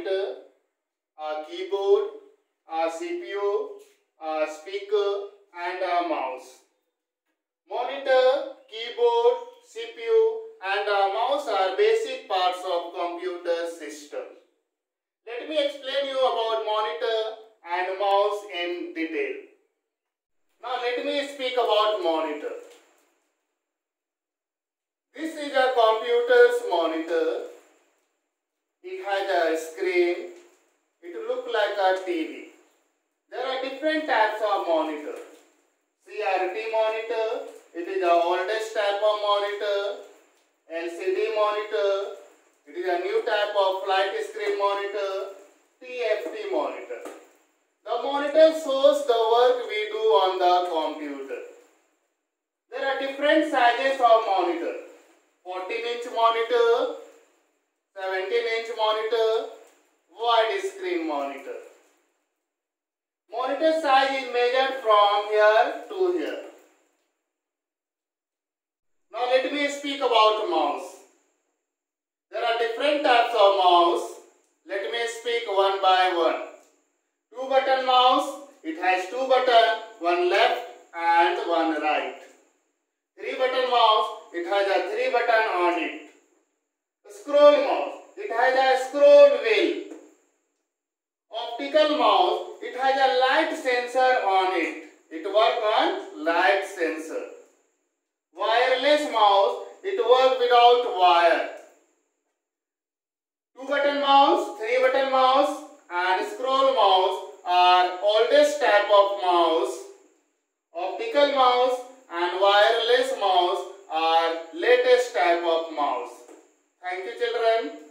monitor, a keyboard, a CPU, a speaker and a mouse. Monitor, keyboard, CPU and a mouse are basic parts of computer system. Let me explain you about monitor and mouse in detail. Now let me speak about monitor. This is a computer's monitor. It has a screen. It looks like a TV. There are different types of monitor. CRT monitor, it is the oldest type of monitor. LCD monitor, it is a new type of flat screen monitor. TFT monitor. The monitor shows the work we do on the computer. There are different sizes of monitor. 14-inch monitor, 17-inch monitor, wide-screen monitor. Monitor size is measured from here to here. Now let me speak about mouse. There are different types of mouse. Let me speak one by one. 2-button mouse, it has 2 buttons, one left and one right. 3-button mouse, it has a 3 buttons on it. Scroll mouse, it has a scroll wheel. Optical mouse, it has a light sensor on it. It works on light sensor. Wireless mouse, it works without wire. 2-button mouse, 3-button mouse and scroll mouse are oldest type of mouse. Optical mouse and wireless mouse are latest type of mouse. Thank you, children.